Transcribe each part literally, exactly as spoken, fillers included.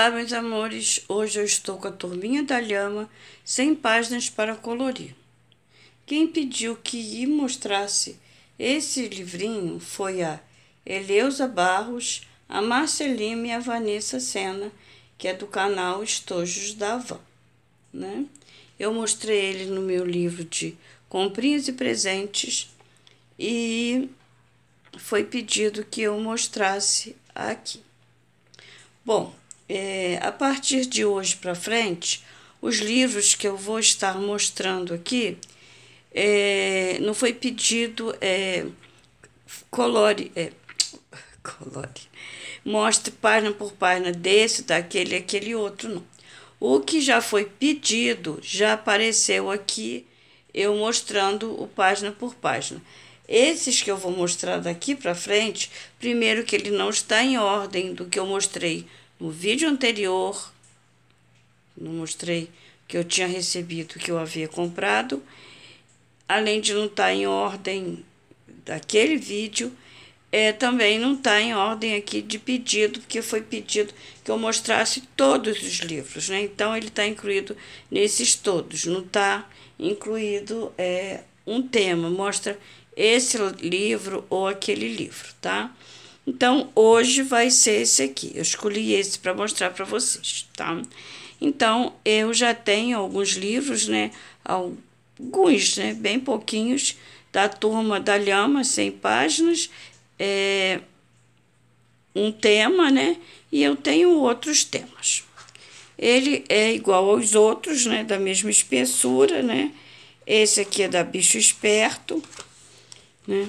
Olá, meus amores! Hoje eu estou com a Turminha da Lhama, cem páginas para colorir. Quem pediu que mostrasse esse livrinho foi a Eleusa Barros, a Márcia Lima e a Vanessa Sena, que é do canal Estojos da Van, né? Eu mostrei ele no meu livro de comprinhas e presentes e foi pedido que eu mostrasse aqui. Bom, é, a partir de hoje para frente, os livros que eu vou estar mostrando aqui, é, não foi pedido, é, colore, é, colore, mostre página por página desse, daquele e aquele outro, não. O que já foi pedido, já apareceu aqui, eu mostrando o página por página. Esses que eu vou mostrar daqui para frente, primeiro que ele não está em ordem do que eu mostrei no vídeo anterior, não mostrei que eu tinha recebido, que eu havia comprado, além de não estar em ordem daquele vídeo, é, também não está em ordem aqui de pedido, porque foi pedido que eu mostrasse todos os livros, né? Então, ele está incluído nesses todos, não está incluído é, um tema, mostra esse livro ou aquele livro, tá? Então, hoje vai ser esse aqui. Eu escolhi esse para mostrar para vocês, tá? Então, eu já tenho alguns livros, né? Alguns, né? Bem pouquinhos, da Turma da Lhama, cem páginas, é, um tema, né? E eu tenho outros temas. Ele é igual aos outros, né? Da mesma espessura, né? Esse aqui é da Bicho Esperto, né?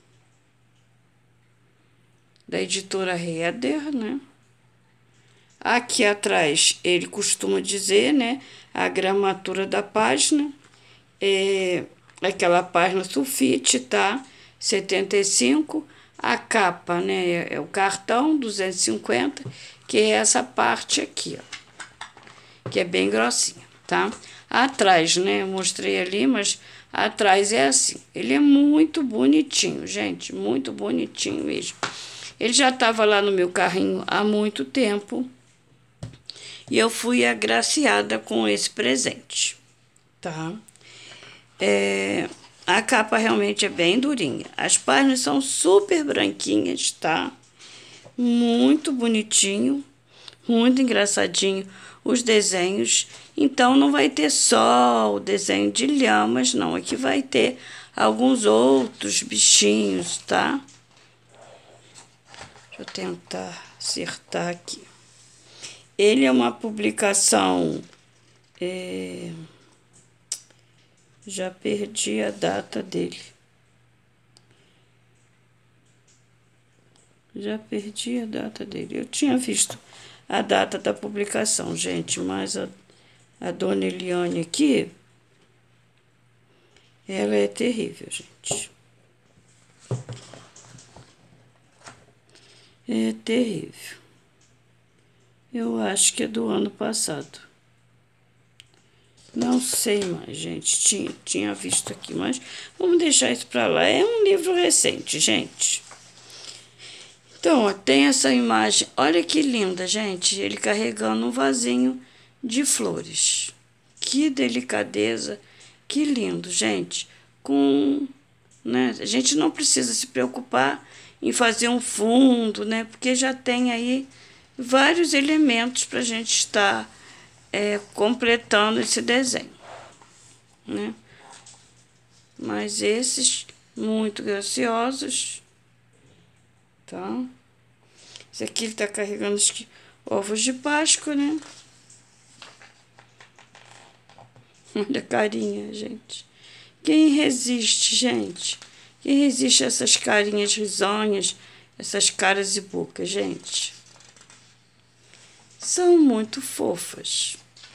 Da editora Heder, né? Aqui atrás ele costuma dizer, né? A gramatura da página, é aquela página sulfite, tá? setenta e cinco. A capa, né? É o cartão duzentos e cinquenta, que é essa parte aqui, ó, que é bem grossinha, tá? Atrás, né? Eu mostrei ali, mas atrás é assim. Ele é muito bonitinho, gente, muito bonitinho mesmo. Ele já estava lá no meu carrinho há muito tempo e eu fui agraciada com esse presente, tá? É, a capa realmente é bem durinha. As páginas são super branquinhas, tá? Muito bonitinho, muito engraçadinho os desenhos. Então, não vai ter só o desenho de lhamas, não. Aqui vai ter alguns outros bichinhos, tá? Deixa eu tentar acertar aqui. Ele é uma publicação... É, já perdi a data dele. Já perdi a data dele. Eu tinha visto a data da publicação, gente, mas a, a dona Eliane aqui, ela é terrível, gente. É terrível. Eu acho que é do ano passado. Não sei mais, gente. Tinha, tinha visto aqui, mas vamos deixar isso para lá. É um livro recente, gente. Então, ó, tem essa imagem. Olha que linda, gente. Ele carregando um vasinho de flores. Que delicadeza. Que lindo, gente. Com, né? A gente não precisa se preocupar em fazer um fundo, né? Porque já tem aí vários elementos para a gente estar é, completando esse desenho, né? Mas esses muito graciosos, tá? Esse aqui ele tá carregando acho que ovos de Páscoa, né? Olha a carinha, gente. Quem resiste, gente? Quem resiste a essas carinhas risonhas, essas caras e bocas, gente? São muito fofas.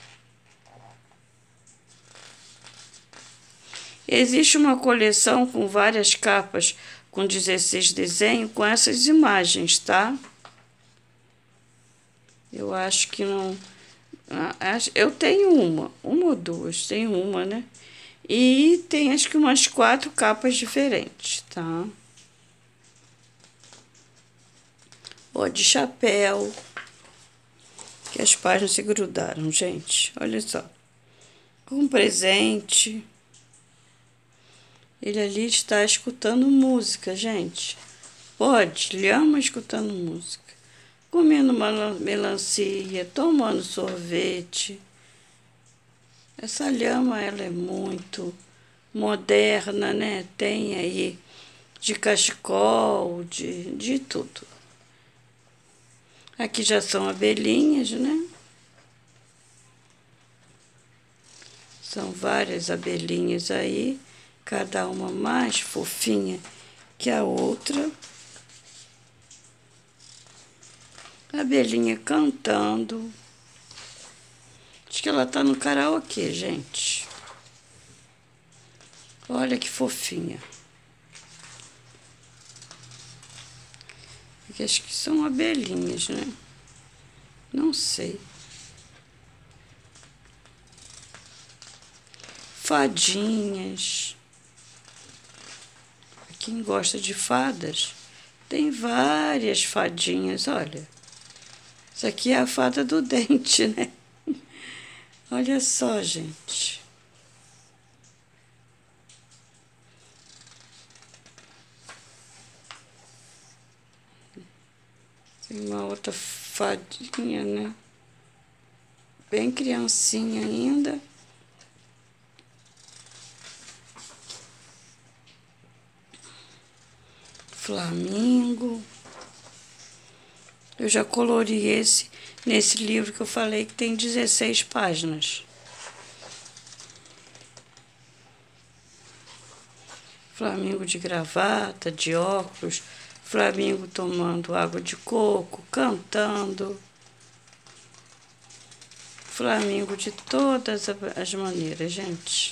Existe uma coleção com várias capas, com dezesseis desenhos, com essas imagens, tá? Eu acho que não... Eu tenho uma, uma ou duas, tenho uma, né? E tem acho que umas quatro capas diferentes, tá? Ó, de chapéu. que as páginas se grudaram, gente. Olha só. Um presente. Ele ali está escutando música, gente. Pode, ele ama escutando música. Comendo uma melancia, tomando sorvete. Essa lhama, ela é muito moderna, né? Tem aí de cachecol, de, de tudo. Aqui já são abelhinhas, né? São várias abelhinhas aí, cada uma mais fofinha que a outra. A abelhinha cantando. Acho que ela tá no karaokê, gente. Olha que fofinha. Acho que são abelhinhas, né? Não sei. Fadinhas. Quem gosta de fadas, tem várias fadinhas, olha. Isso aqui é a fada do dente, né? Olha só, gente. Tem uma outra fadinha, né? Bem criancinha ainda. Flamingo. Eu já colori esse nesse livro que eu falei que tem dezesseis páginas. Flamingo de gravata, de óculos, flamingo tomando água de coco, cantando. Flamingo de todas as maneiras, gente.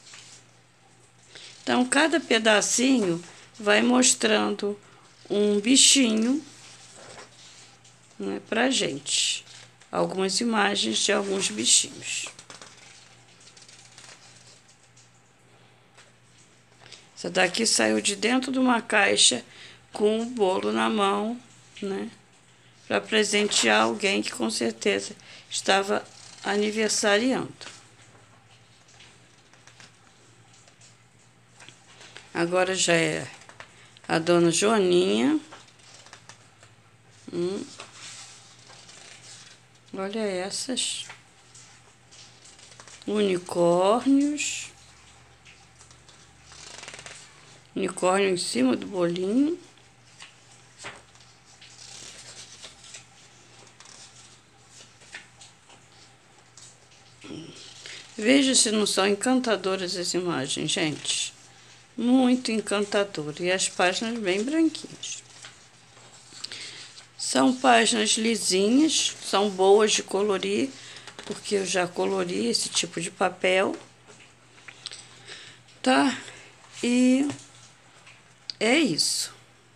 Então, cada pedacinho vai mostrando um bichinho, né, pra gente. Algumas imagens de alguns bichinhos. Essa daqui saiu de dentro de uma caixa com o bolo na mão, né? Para presentear alguém que com certeza estava aniversariando. Agora já é a dona Joaninha. Hum. Olha essas. Unicórnios. Unicórnio em cima do bolinho. Veja se não são encantadoras as imagens, gente. Muito encantador. E as páginas bem branquinhas. São páginas lisinhas, são boas de colorir, porque eu já colori esse tipo de papel. Tá? E é isso.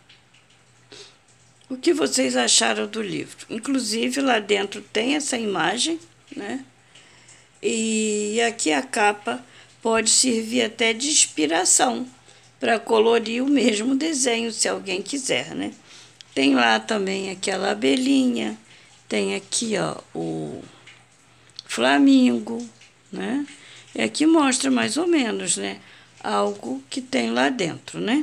O que vocês acharam do livro? Inclusive, lá dentro tem essa imagem, né? E aqui a capa pode servir até de inspiração para colorir o mesmo desenho, se alguém quiser, né? Tem lá também aquela abelhinha, tem aqui, ó, o flamingo, né? E aqui mostra mais ou menos, né? Algo que tem lá dentro, né?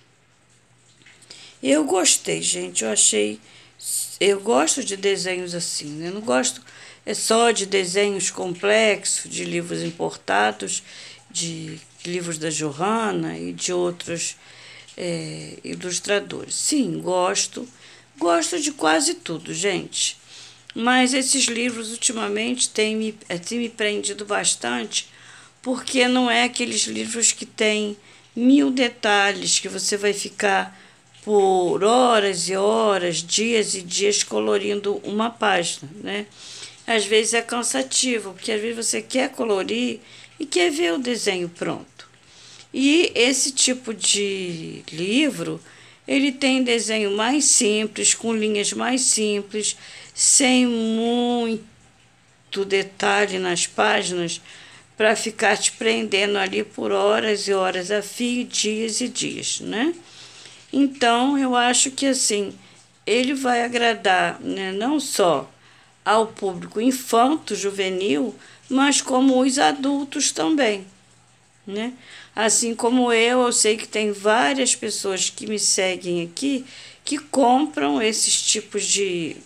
Eu gostei, gente, eu achei... Eu gosto de desenhos assim, né? Eu não gosto é só de desenhos complexos, de livros importados, de livros da Johanna e de outros é, ilustradores. Sim, gosto. Gosto de quase tudo, gente. Mas esses livros, ultimamente, têm me, têm me prendido bastante, porque não é aqueles livros que têm mil detalhes, que você vai ficar por horas e horas, dias e dias colorindo uma página, né? Às vezes é cansativo, porque às vezes você quer colorir e quer ver o desenho pronto. E esse tipo de livro, ele tem desenho mais simples, com linhas mais simples, sem muito detalhe nas páginas, para ficar te prendendo ali por horas e horas a fio, dias e dias, né? Então, eu acho que assim, ele vai agradar, né, não só ao público infanto-juvenil, mas como os adultos também, né? Assim como eu, eu sei que tem várias pessoas que me seguem aqui que compram esses tipos de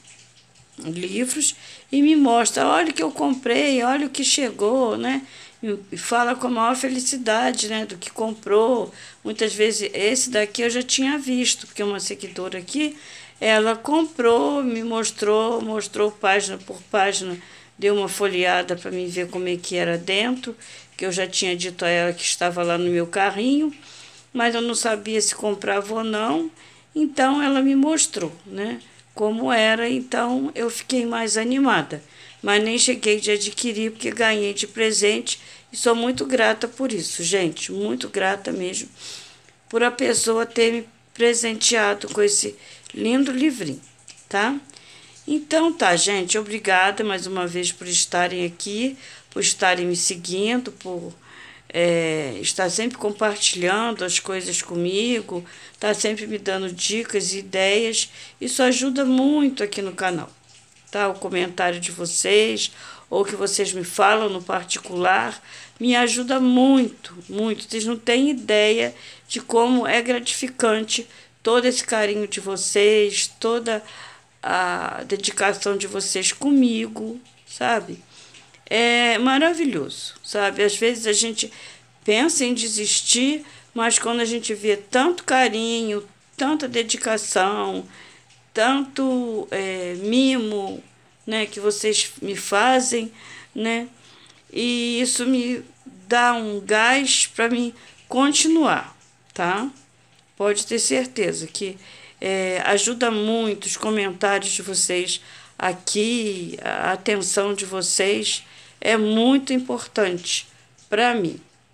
livros e me mostram, olha o que eu comprei, olha o que chegou, né? E fala com a maior felicidade, né, do que comprou. Muitas vezes esse daqui eu já tinha visto, porque uma seguidora aqui, ela comprou, me mostrou, mostrou página por página, deu uma folheada para mim ver como é que era dentro, que eu já tinha dito a ela que estava lá no meu carrinho, mas eu não sabia se comprava ou não, então ela me mostrou, né, como era, então eu fiquei mais animada. Mas nem cheguei de adquirir, porque ganhei de presente e sou muito grata por isso, gente, muito grata mesmo, por a pessoa ter me presenteado com esse lindo livrinho, tá? Então tá, gente, obrigada mais uma vez por estarem aqui, por estarem me seguindo, por é, estar sempre compartilhando as coisas comigo, tá sempre me dando dicas e ideias, isso ajuda muito aqui no canal. Tá? O comentário de vocês, ou que vocês me falam no particular, me ajuda muito, muito. Vocês não têm ideia de como é gratificante todo esse carinho de vocês, toda a dedicação de vocês comigo, sabe? É maravilhoso, sabe? Às vezes a gente pensa em desistir, mas quando a gente vê tanto carinho, tanta dedicação, tanto é, mimo, né, que vocês me fazem, né, e isso me dá um gás para mim continuar, tá? Pode ter certeza que é, ajuda muito os comentários de vocês aqui, a atenção de vocês é muito importante para mim,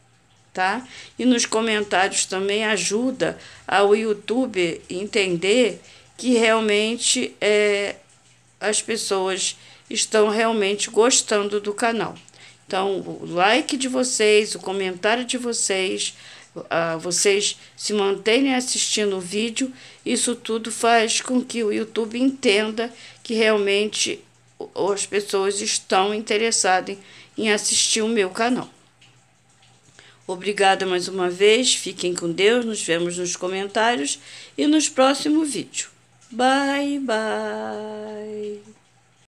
tá? E nos comentários também ajuda ao YouTube entender que realmente é, as pessoas estão realmente gostando do canal. Então, o like de vocês, o comentário de vocês, uh, vocês se manterem assistindo o vídeo, isso tudo faz com que o YouTube entenda que realmente as pessoas estão interessadas em assistir o meu canal. Obrigada mais uma vez, fiquem com Deus, nos vemos nos comentários e nos próximos vídeos. Bye, bye.